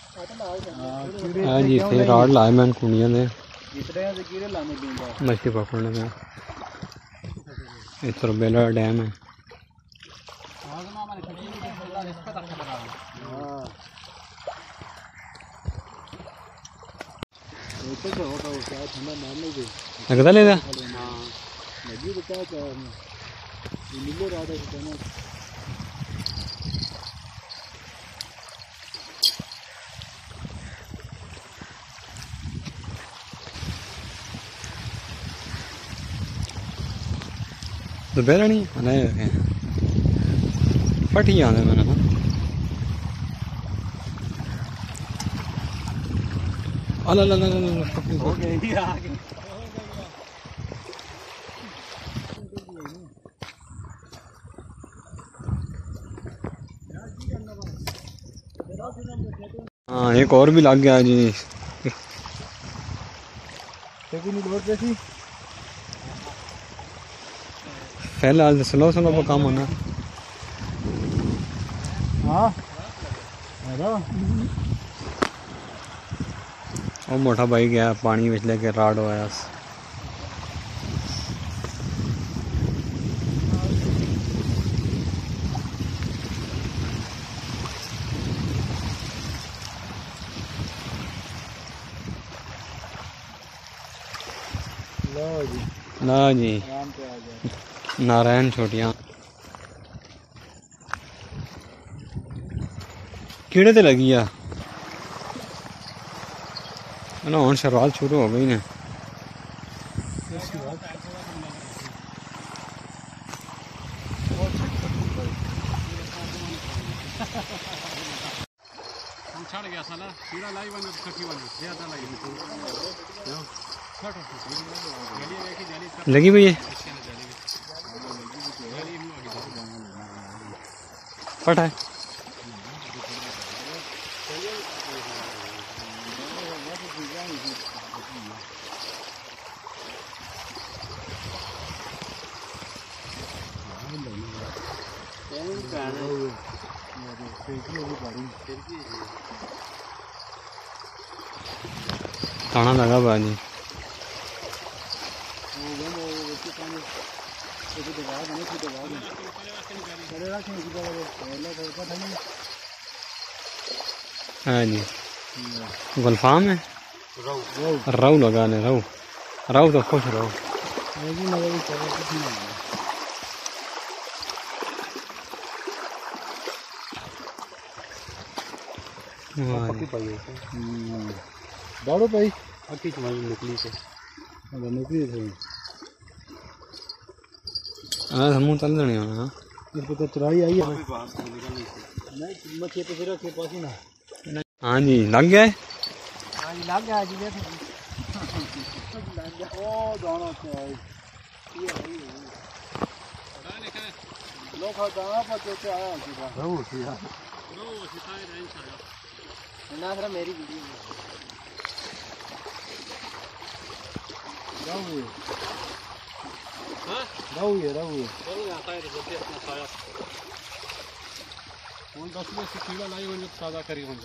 हाँ जी फिर राड लाए मैंने कुंडिया ने मछली पकड़ने में। इस तरह बेला डैम है। लगता लेगा तो बेला नहीं नहीं फटी आने मैंने ना अला ला ला ला हो गई आगे। हाँ एक और भी लग गया जी। फिलहाल स्लो स्लो पर काम होना। हाँ वो मोटा भाई गया पानी में लेके राड होया। ना जी नारायण छोटिया कीड़े ते लगी आ ना हुन शुरुआत शुरू हो गई ने। छड़ गया साला कीड़ा लाई बन कटी वाली ज्यादा लगी लगी भैया फटा है। खाना लगा बाजी हाँ जी गुलफाम है राव लगा ले राव राव तो खुश रहो। दाड़ो भाई अक्की चमाई निकली से निकली थे हाँ हम चल देने होना इस पे तो चराई आई है नहीं मच्छी पे सिर के पास ही ना। हाँ जी लग गया है। हाँ जी लग गया जी देखो ओ दाना से आई ये लोग दाना पर तो आया रहू सिया रहू सिखाए रहे इंशाल्लाह ना सर मेरी वीडियो रहू हां रहू आता है जब अपना साया कौन 10 में से कीड़ा लाई हो जो ताजा करी हो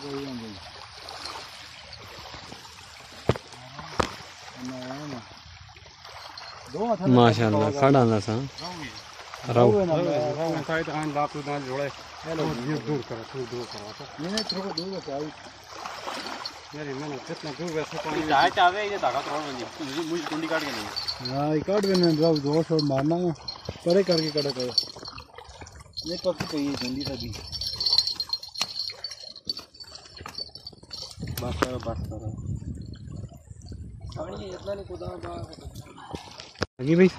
माशाल्लाह खड़ा ना सा राव साइड आन लाख दाल जोड़े हेलो ये दूर करो नहीं थोड़ा दूर से आई मेरे मन कितना दूर वैसे पानी चाहे चाहे ये धागा तोड़ बंदी मुझे कुंडी काट के नहीं हां ये काट देना राव दो शॉट मारना है परे करके कड़ा करो ये कब पे ये जल्दी तभी बस करो पानी इतना नहीं खुदा बा लगी भाई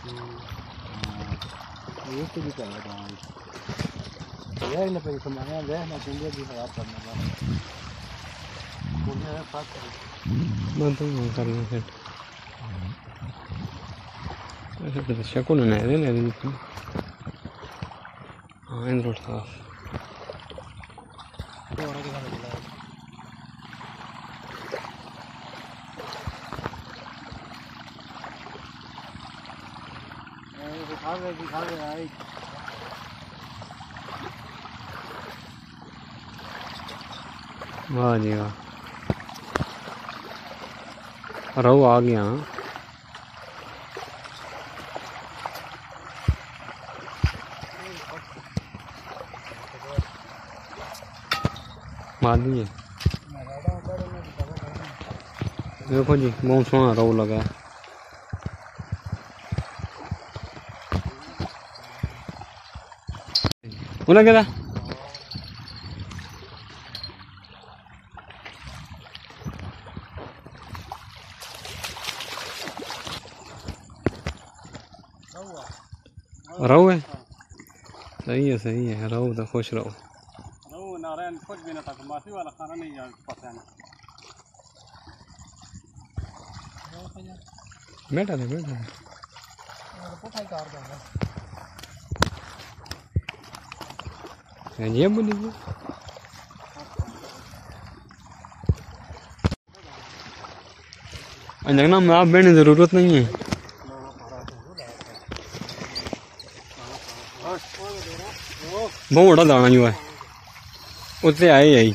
ये तो भी कर रहा हूं ये ना पे समाया है ना कुंडी भी खराब करना है कुंडी है पास मैं तो करना फिर ऐसे तो शकुन नहीं है ना हाँ इंद्र साफ वाह जी वाह, रहू आ गया। मार दिए। देखो जी बहुत सोहना रहू लगा है। उन्हें क्या रहू है? सही है रहू तो खुश रहो। रहू नारायण कुछ भी ना था, माफी वाला खाना नहीं यार पता नहीं। बैठा था ये बोली जगना में आप बैठने जरूरत नहीं है। बहुत बड़ा दाना जो है उत्ते आए यही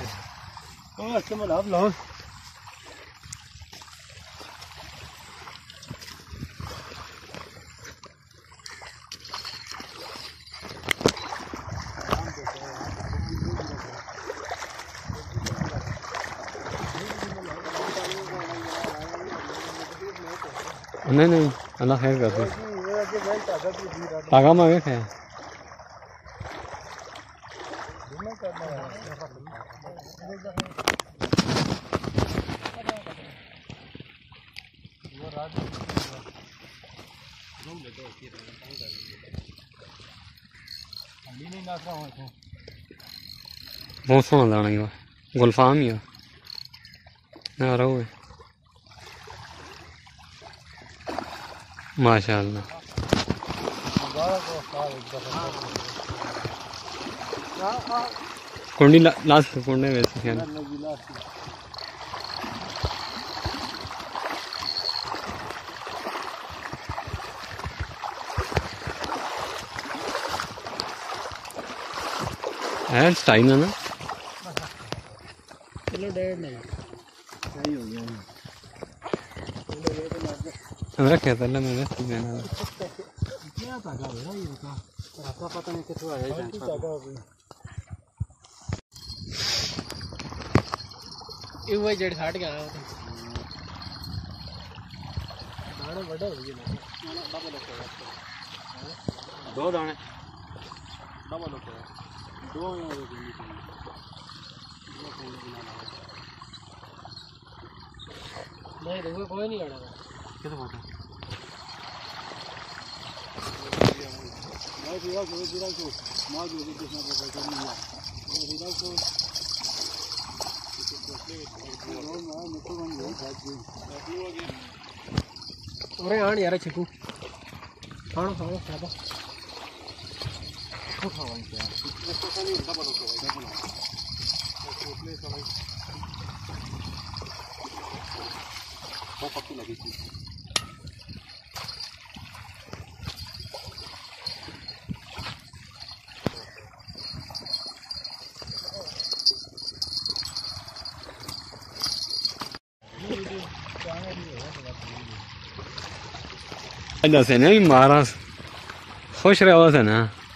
नहीं अल्लाह खैर कर दे। तागा में वेख है बहुत सोहना दाना ही गुलफाम ही ना रहो माशाअल्लाह। कुंडी लास्ट कुंडे वैसे क्या है टाइम है ना। चलो 1.5 नहीं सही हो गया रखे तो मैं वैसे देना क्या तागा है ये का रास्ता पता नहीं कितना है ये वही जड़ छाट गया है दाने बड़े हो गए डबल हो गया 2 दाने डबल हो गया 2 यहाँ हो गए नहीं देखो कोई नहीं लड़ा कितना बोलता मैं जीरा को मार दो कितना पता नहीं है वो जीरा को अरे आन यार चिकू खाना खाओ खाओ खाओ क्या इसको खाली डबल हो गया डबल उसने समय बहुत पक्की लगी थी जैसे नहीं महाराज खुश रहो थे ना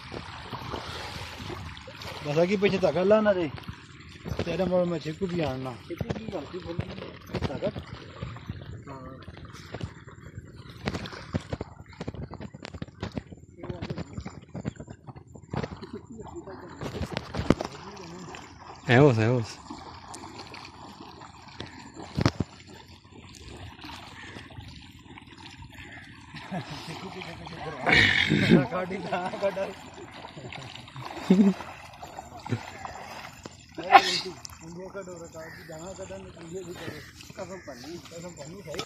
बस की पीछे तक ला ना रे तेरे मोड़ में चिकू भी आना चिकू की गलती बोल ताकत है वो गाड़ी कहाँ का डर का डर जहाँ का डर तुझे भी करो कसम पन्नी सही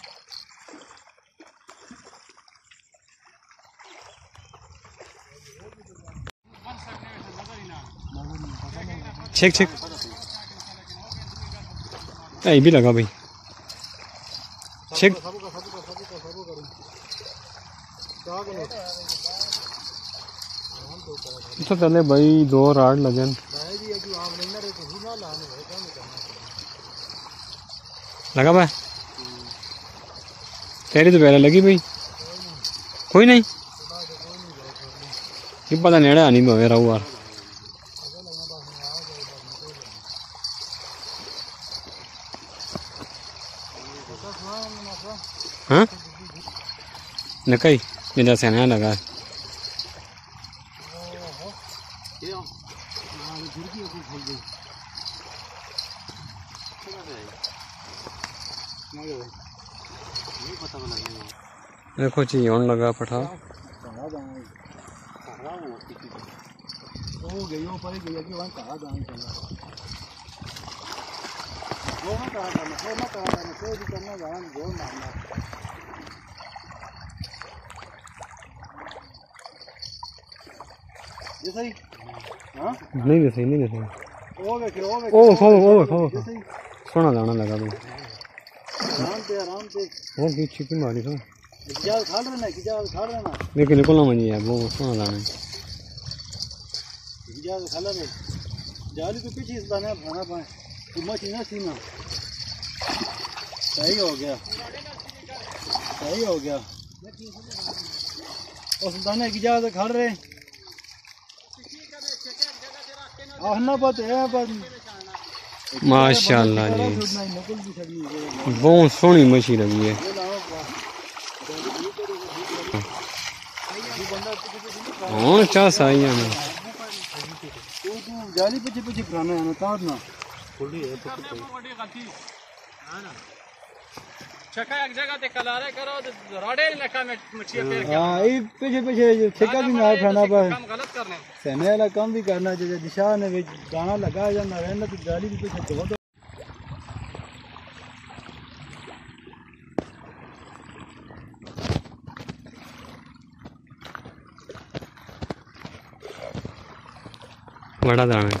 छेक ये भी लगा भाई छेक तो पहले भाई 2 राड लगन लगा भाई तेरी तो पहले लगी भाई कोई नहीं ये पता नेड़े आनी भावे रहू यार हाँ नकई जिंदा सेना लगा देखो जी ऑन लगा पठा हो गई हो पर गई कि वहां कहां जाना चाहिए वो ना कोई भी करना जान जो मारना ये सही हां नहीं दे सही ओ सोना दाना लगा दो आराम पे वो पीछे की मारी तो जाल खा रहे ना कि जाल खा रहे ना लेकिन निकलना मनी है वो सोना दाना जाल खा रहे जाली के पीछे इस दाना खाना पाए तू मत ना सीना सही हो गया उस दाने की जाल खा रहे आना बात है पर माशाल्लाह जी बहुत सोहनी मछली लगी है हाँ चास आई है जाली पीछे पीछे पुराना है ना तार ना छका एक जगह ते कलारे करो तो राडे लका में मछली पेड़ के हां ये पीछे पीछे ठेका भी मार खाना पर काम गलत करने सेने वाला काम भी करना चाहिए दिशा ने दाना लगाया जाना रहना तो जाली भी पीछे दो बड़ा दाना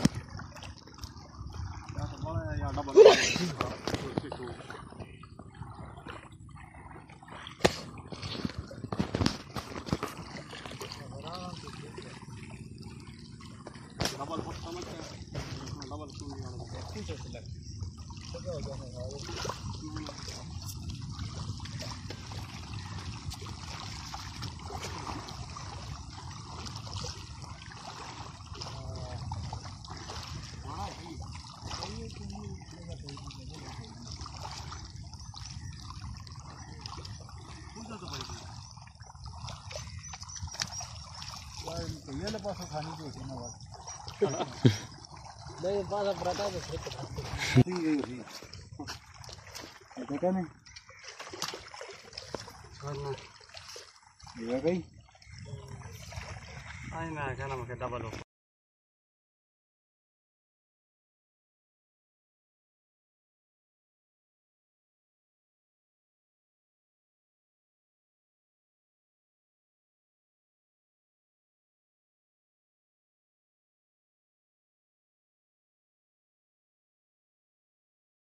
ये ले पास खाने की होती ना बात नहीं पास बता दे देखा नहीं करना ये गई आई मैं कहना मैं डबल हो